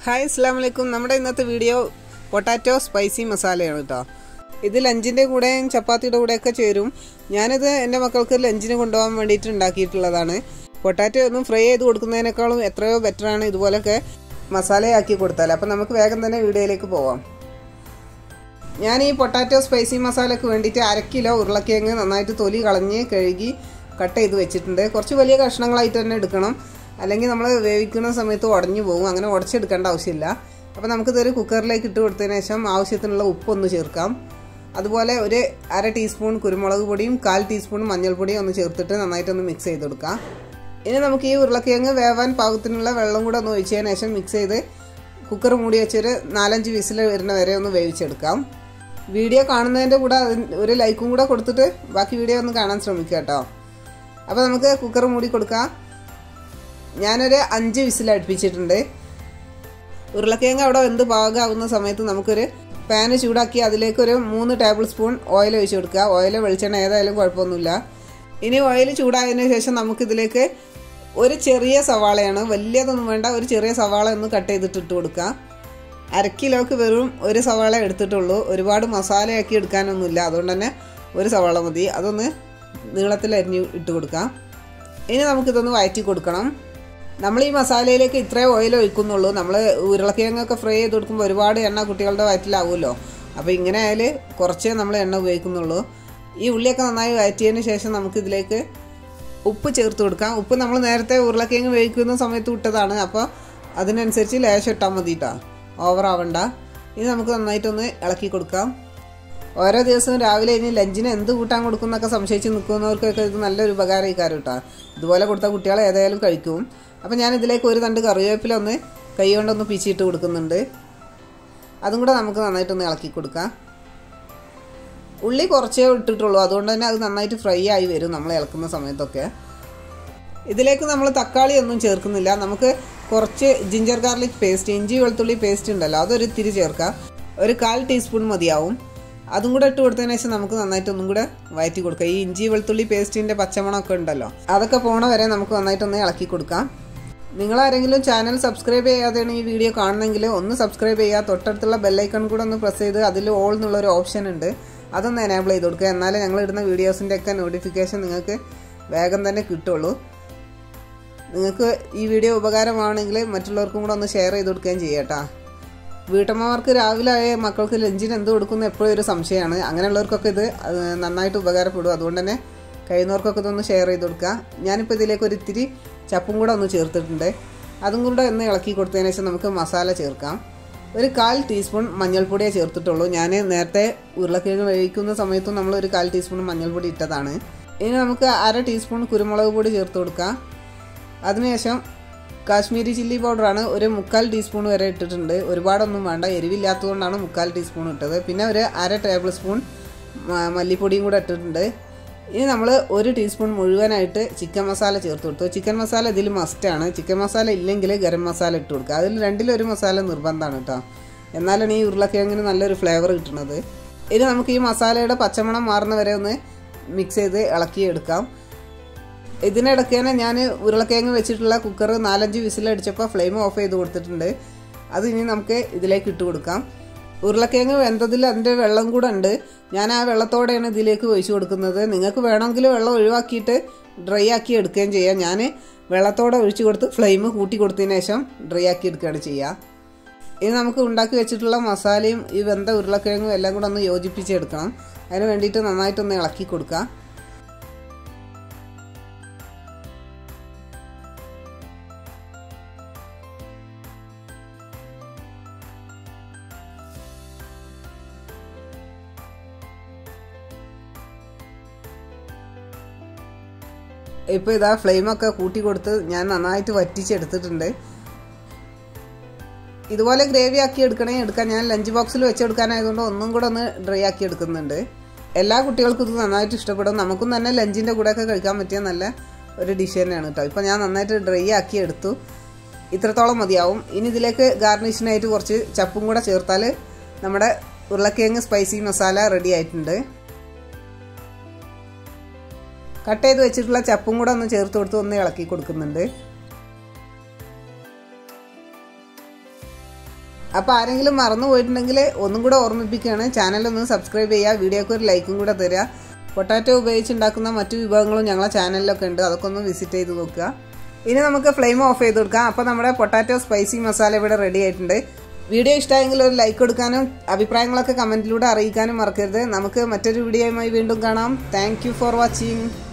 Hi അസ്സലാമലൈക്കും. നമ്മുടെ ഇന്നത്തെ വീഡിയോ പൊട്ടാറ്റോ സ്പൈസി മസാലയാണ് കേട്ടോ. ഇത് ലഞ്ചിൻ്റെ കൂടെയും ചപ്പാത്തിയുടെ കൂടെയൊക്കെ ചേരും. ഞാനിത് എൻ്റെ മക്കൾക്ക് ലഞ്ചിന് കൊണ്ടുപോകാൻ വേണ്ടിയിട്ട് ഉണ്ടാക്കിയിട്ടുള്ളതാണ്. പൊട്ടാറ്റോ ഒന്നും ഫ്രൈ ചെയ്ത് കൊടുക്കുന്നതിനേക്കാളും എത്രയോ ബെറ്ററാണ് ഇതുപോലൊക്കെ മസാലയാക്കി കൊടുത്താൽ. അപ്പം നമുക്ക് വേഗം തന്നെ വീഡിയോയിലേക്ക് പോവാം. ഞാൻ ഈ പൊട്ടാറ്റോ സ്പൈസി മസാലയ്ക്ക് വേണ്ടിയിട്ട് 1/2 കിലോ ഉരുളക്കിഴങ്ങ് നന്നായിട്ട് തൊലി കളഞ്ഞ് കഴുകി കട്ട് ചെയ്ത് വെച്ചിട്ടുണ്ട്. കുറച്ച് വലിയ കഷ്ണങ്ങളായിട്ട് തന്നെ എടുക്കണം, അല്ലെങ്കിൽ നമ്മൾ വേവിക്കുന്ന സമയത്ത് ഉടഞ്ഞു പോകും. അങ്ങനെ ഉടച്ചെടുക്കേണ്ട ആവശ്യമില്ല. അപ്പോൾ നമുക്കിതൊരു കുക്കറിലേക്ക് ഇട്ട് കൊടുത്തതിന് ശേഷം ആവശ്യത്തിനുള്ള ഉപ്പൊന്ന് ചേർക്കാം. അതുപോലെ ഒരു 1/2 ടീസ്പൂൺ കുരുമുളക് പൊടിയും 1/4 ടീസ്പൂൺ മഞ്ഞൾപ്പൊടിയും ഒന്ന് ചേർത്തിട്ട് നന്നായിട്ടൊന്ന് മിക്സ് ചെയ്ത് കൊടുക്കാം. ഇനി നമുക്ക് ഈ ഉരുളക്കിഴങ്ങ് വേവാൻ പാകത്തിനുള്ള വെള്ളം കൂടെ ഒന്ന് ഒഴിച്ചതിന് ശേഷം മിക്സ് ചെയ്ത് കുക്കർ മൂടി വെച്ചൊരു 4-5 വിസിൽ വരുന്ന വരെ ഒന്ന് വേവിച്ചെടുക്കാം. വീഡിയോ കാണുന്നതിൻ്റെ കൂടെ ഒരു ലൈക്കും കൂടെ കൊടുത്തിട്ട് ബാക്കി വീഡിയോ ഒന്ന് കാണാൻ ശ്രമിക്കുക കേട്ടോ. അപ്പോൾ നമുക്ക് കുക്കർ മൂടി കൊടുക്കാം. ഞാനൊരു 5 വിസിൽ അടുപ്പിച്ചിട്ടുണ്ട്. ഉരുളക്കിഴങ്ങ് അവിടെ വെന്ത് പാകമാകുന്ന സമയത്ത് നമുക്കൊരു പാന് ചൂടാക്കി അതിലേക്കൊരു 3 ടേബിൾ സ്പൂൺ ഓയിൽ ഒഴിച്ച് കൊടുക്കുക. ഓയിൽ വെളിച്ചെണ്ണ ഏതായാലും കുഴപ്പമൊന്നുമില്ല. ഇനി ഓയിൽ ചൂടായതിന് ശേഷം നമുക്കിതിലേക്ക് ഒരു ചെറിയ സവാളയാണ്, വലിയതൊന്നും വേണ്ട, ഒരു ചെറിയ സവാള ഒന്ന് കട്ട് ചെയ്തിട്ട് ഇട്ട് കൊടുക്കുക. 1/2 കിലോക്ക് വെറും ഒരു സവാള എടുത്തിട്ടുള്ളൂ. ഒരുപാട് മസാലയാക്കി എടുക്കാനൊന്നുമില്ല, അതുകൊണ്ട് തന്നെ ഒരു സവാള മതി. അതൊന്ന് നീളത്തിൽ അരിഞ്ഞ് ഇട്ട് കൊടുക്കാം. ഇനി നമുക്കിതൊന്ന് വഴറ്റി കൊടുക്കണം. നമ്മൾ ഈ മസാലയിലേക്ക് ഇത്രേ ഓയിൽ ഒഴിക്കുന്നുള്ളൂ. നമ്മൾ ഉരുളക്കിഴങ്ങൊക്കെ ഫ്രൈ ചെയ്ത് കൊടുക്കുമ്പോൾ ഒരുപാട് എണ്ണ കുട്ടികളുടെ വയറ്റിലാവുമല്ലോ. അപ്പോൾ ഇങ്ങനെ ആയാൽ കുറച്ചേ നമ്മൾ എണ്ണ ഉപയോഗിക്കുന്നുള്ളൂ. ഈ ഉള്ളിയൊക്കെ നന്നായി വഴറ്റിയതിന് ശേഷം നമുക്കിതിലേക്ക് ഉപ്പ് ചേർത്ത് കൊടുക്കാം. ഉപ്പ് നമ്മൾ നേരത്തെ ഉരുളക്കിഴങ്ങ് വേവിക്കുന്ന സമയത്ത് ഇട്ടതാണ്, അപ്പോൾ അതിനനുസരിച്ച് ലേശം ഇട്ടാൽ മതി കേട്ടോ, ഓവറാവണ്ട. ഇനി നമുക്ക് നന്നായിട്ടൊന്ന് ഇളക്കി കൊടുക്കാം. ഓരോ ദിവസവും രാവിലെ ഇനി ലഞ്ചിന് എന്ത് കൂട്ടാൻ കൊടുക്കുന്നൊക്കെ സംശയിച്ച് നിൽക്കുന്നവർക്കൊക്കെ ഇത് നല്ലൊരു ഉപകാരമായി കേട്ടോ. ഇതുപോലെ കൊടുത്ത കുട്ടികൾ ഏതായാലും കഴിക്കും. അപ്പോൾ ഞാനിതിലേക്ക് ഒരു തണ്ട് കറിവേപ്പില ഒന്ന് കൈ കൊണ്ടൊന്ന് പിച്ചിട്ട് കൊടുക്കുന്നുണ്ട്. അതും കൂടെ നമുക്ക് നന്നായിട്ടൊന്ന് ഇളക്കി കൊടുക്കാം. ഉള്ളി കുറച്ചേ ഇട്ടിട്ടുള്ളൂ, അതുകൊണ്ട് തന്നെ അത് നന്നായിട്ട് ഫ്രൈ ആയി വരും നമ്മൾ ഇളക്കുന്ന സമയത്തൊക്കെ. ഇതിലേക്ക് നമ്മൾ തക്കാളി ഒന്നും ചേർക്കുന്നില്ല. നമുക്ക് കുറച്ച് ജിഞ്ചർ ഗാർലിക് പേസ്റ്റ്, ഇഞ്ചി വെളുത്തുള്ളി പേസ്റ്റ് ഉണ്ടല്ലോ, അതൊരു ഇത്തിരി ചേർക്കാം. ഒരു 1/4 ടീസ്പൂൺ മതിയാവും. അതും കൂടെ ഇട്ട് കൊടുത്തതിന് ശേഷം നമുക്ക് നന്നായിട്ടൊന്നും കൂടെ വഴറ്റി കൊടുക്കാം. ഈ ഇഞ്ചി വെളുത്തുള്ളി പേസ്റ്റിൻ്റെ പച്ചമണമൊക്കെ ഉണ്ടല്ലോ, അതൊക്കെ പോണ വരെ നമുക്ക് നന്നായിട്ടൊന്ന് ഇളക്കി കൊടുക്കാം. നിങ്ങളാരെങ്കിലും ചാനൽ സബ്സ്ക്രൈബ് ചെയ്യാതെയാണ് ഈ വീഡിയോ കാണുന്നെങ്കിൽ ഒന്ന് സബ്സ്ക്രൈബ് ചെയ്യുക. തൊട്ടടുത്തുള്ള ബെല്ലൈക്കൺ കൂടെ ഒന്ന് പ്രസ് ചെയ്ത് അതിൽ ഓൾ എന്നുള്ളൊരു ഓപ്ഷൻ ഉണ്ട്, അതൊന്ന് എനേബിൾ ചെയ്ത് കൊടുക്കുക. എന്നാലേ ഞങ്ങൾ ഇടുന്ന വീഡിയോസിൻ്റെ ഒക്കെ നോട്ടിഫിക്കേഷൻ നിങ്ങൾക്ക് വേഗം തന്നെ കിട്ടുള്ളൂ. നിങ്ങൾക്ക് ഈ വീഡിയോ ഉപകാരമാണെങ്കിൽ മറ്റുള്ളവർക്കും കൂടെ ഒന്ന് ഷെയർ ചെയ്ത് കൊടുക്കുകയും ചെയ്യാട്ടോ. വീട്ടമ്മമാർക്ക് രാവിലെ ആയ മക്കൾക്ക് ലഞ്ചിന് എന്ത് കൊടുക്കുന്ന എപ്പോഴും ഒരു സംശയമാണ്. അങ്ങനെയുള്ളവർക്കൊക്കെ ഇത് നന്നായിട്ട് ഉപകാരപ്പെടും. അതുകൊണ്ട് തന്നെ കഴിയുന്നവർക്കൊക്കെ ഇതൊന്ന് ഷെയർ ചെയ്ത് കൊടുക്കുക. ഞാനിപ്പോൾ ഇതിലേക്ക് ഒരു ഇത്തിരി ചപ്പും കൂടെ ഒന്ന് ചേർത്തിട്ടുണ്ട്. അതും കൂടെ ഒന്ന് ഇളക്കി കൊടുത്തതിന് ശേഷം നമുക്ക് മസാല ചേർക്കാം. ഒരു 1/4 ടീസ്പൂൺ മഞ്ഞൾപ്പൊടിയേ ചേർത്തിട്ടുള്ളൂ. ഞാൻ നേരത്തെ ഉരുളക്കിഴങ്ങ് വേവിക്കുന്ന സമയത്തും നമ്മൾ ഒരു 1/4 ടീസ്പൂൺ മഞ്ഞൾപ്പൊടി ഇട്ടതാണ്. ഇനി നമുക്ക് 1/2 ടീസ്പൂൺ കുരുമുളക് പൊടി ചേർത്ത് കൊടുക്കാം. അതിനുശേഷം കാശ്മീരി ചില്ലി പൗഡറാണ് ഒരു 3/4 ടീസ്പൂൺ വരെ ഇട്ടിട്ടുണ്ട്. ഒരുപാടൊന്നും വേണ്ട, എരിവില്ലാത്തതുകൊണ്ടാണ് 3/4 ടീസ്പൂൺ ഇട്ടത്. പിന്നെ ഒരു 1/2 ടേബിൾ സ്പൂൺ മല്ലിപ്പൊടിയും കൂടെ ഇട്ടിട്ടുണ്ട്. ഇനി നമ്മൾ 1 ടീസ്പൂൺ മുഴുവനായിട്ട് ചിക്കൻ മസാല ചേർത്ത് കൊടുത്തു. ചിക്കൻ മസാല ഇതിൽ മസ്റ്റാണ്. ചിക്കൻ മസാല ഇല്ലെങ്കിൽ ഗരം മസാല ഇട്ട് കൊടുക്കുക. അതിൽ രണ്ടിലൊരു മസാല നിർബന്ധമാണ് കേട്ടോ, എന്നാലാണ് ഈ ഉരുളക്കിഴങ്ങിന് നല്ലൊരു ഫ്ലേവർ കിട്ടുന്നത്. ഇനി നമുക്ക് ഈ മസാലയുടെ പച്ചമണം മാറുന്ന വരെ ഒന്ന് മിക്സ് ചെയ്ത് ഇളക്കിയെടുക്കാം. ഇതിനിടയ്ക്ക് തന്നെ ഞാൻ ഉരുളക്കിഴങ്ങ് വെച്ചിട്ടുള്ള കുക്കർ 4-5 വിസിലടിച്ചപ്പോൾ ഫ്ലെയിം ഓഫ് ചെയ്ത് കൊടുത്തിട്ടുണ്ട്. അത് ഇനി നമുക്ക് ഇതിലേക്ക് ഇട്ട് കൊടുക്കാം. ഉരുളക്കിഴങ്ങ് വെന്തതിൽ അതിൻ്റെ വെള്ളം കൂടെ ഉണ്ട്. ഞാൻ ആ വെള്ളത്തോടെയാണ് ഇതിലേക്ക് ഒഴിച്ചു കൊടുക്കുന്നത്. നിങ്ങൾക്ക് വേണമെങ്കിൽ വെള്ളം ഒഴിവാക്കിയിട്ട് ഡ്രൈ ആക്കി എടുക്കുകയും ചെയ്യാം. ഞാൻ വെള്ളത്തോടെ ഒഴിച്ചു കൊടുത്ത് ഫ്ലെയിം കൂട്ടി കൊടുത്തതിന് ശേഷം ഡ്രൈ ആക്കി എടുക്കുകയാണ് ചെയ്യുക. ഇനി നമുക്ക് ഉണ്ടാക്കി വെച്ചിട്ടുള്ള മസാലയും ഈ വെന്ത ഉരുളക്കിഴങ്ങും എല്ലാം കൂടെ ഒന്ന് യോജിപ്പിച്ചെടുക്കണം. അതിന് വേണ്ടിയിട്ട് നന്നായിട്ടൊന്ന് ഇളക്കി കൊടുക്കാം. ഇപ്പോൾ ഇതാ ഫ്ലെയിമൊക്കെ കൂട്ടി കൊടുത്ത് ഞാൻ നന്നായിട്ട് വറ്റിച്ചെടുത്തിട്ടുണ്ട്. ഇതുപോലെ ഗ്രേവി ആക്കി എടുക്കണമെങ്കിൽ എടുക്കാം. ഞാൻ ലഞ്ച് ബോക്സിൽ വെച്ചെടുക്കാനായതുകൊണ്ട് ഒന്നും കൂടെ ഒന്ന് ഡ്രൈ ആക്കി എടുക്കുന്നുണ്ട്. എല്ലാ കുട്ടികൾക്കും ഇത് നന്നായിട്ട് ഇഷ്ടപ്പെടും. നമുക്കും തന്നെ ലഞ്ചിൻ്റെ കൂടെയൊക്കെ കഴിക്കാൻ പറ്റിയ നല്ല ഒരു ഡിഷ് തന്നെയാണ് കേട്ടോ. ഇപ്പോൾ ഞാൻ നന്നായിട്ട് ഡ്രൈ ആക്കി എടുത്തു. ഇത്രത്തോളം മതിയാവും. ഇനി ഇതിലേക്ക് ഗാർണിഷിനായിട്ട് കുറച്ച് ചപ്പും കൂടെ ചേർത്താൽ നമ്മുടെ ഉരുളക്കിഴങ്ങ് സ്പൈസി മസാല റെഡി ആയിട്ടുണ്ട്. കട്ട് ചെയ്ത് വെച്ചിട്ടുള്ള ചപ്പും കൂടെ ഒന്ന് ചേർത്ത് കൊടുത്ത് ഒന്ന് ഇളക്കി കൊടുക്കുന്നുണ്ട്. അപ്പോൾ ആരെങ്കിലും മറന്നു പോയിട്ടുണ്ടെങ്കിൽ ഒന്നും കൂടെ ഓർമ്മിപ്പിക്കുകയാണ്, ചാനലൊന്ന് സബ്സ്ക്രൈബ് ചെയ്യുക, വീഡിയോക്ക് ഒരു ലൈക്കും കൂടെ തരിക. പൊട്ടാറ്റോ ഉപയോഗിച്ചുണ്ടാക്കുന്ന മറ്റു വിഭവങ്ങളും ഞങ്ങളെ ചാനലിലൊക്കെ ഉണ്ട്, അതൊക്കെ ഒന്ന് വിസിറ്റ് ചെയ്ത് നോക്കുക. ഇനി നമുക്ക് ഫ്ലെയിം ഓഫ് ചെയ്ത് കൊടുക്കാം. അപ്പോൾ നമ്മുടെ പൊട്ടാറ്റോ സ്പൈസി മസാല ഇവിടെ റെഡി ആയിട്ടുണ്ട്. വീഡിയോ ഇഷ്ടമായെങ്കിൽ ഒരു ലൈക്ക് കൊടുക്കാനും അഭിപ്രായങ്ങളൊക്കെ കമൻറ്റിലൂടെ അറിയിക്കാനും മറക്കരുത്. നമുക്ക് മറ്റൊരു വീഡിയോയുമായി വീണ്ടും കാണാം. Thank you for watching.